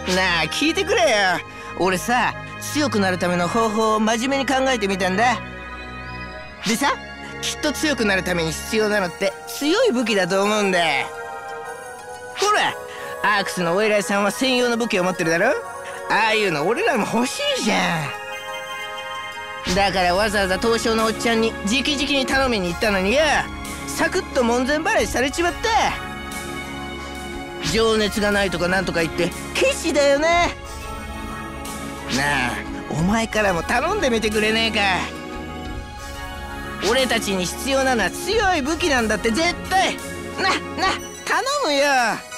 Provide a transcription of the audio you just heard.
なあ聞いてくれよ。俺さ、強くなるための方法を真面目に考えてみたんだ。でさ、きっと強くなるために必要なのって強い武器だと思うんだ。ほら、アークスのお偉いさんは専用の武器を持ってるだろ。ああいうの俺らも欲しいじゃん。だからわざわざ東証のおっちゃんに直々に頼みに行ったのによ、サクッと門前払いされちまった。情熱がないとかなんとか言ってケチだよね。なあ、お前からも頼んでみてくれねえか。俺たちに必要なのは強い武器なんだって絶対。頼むよ。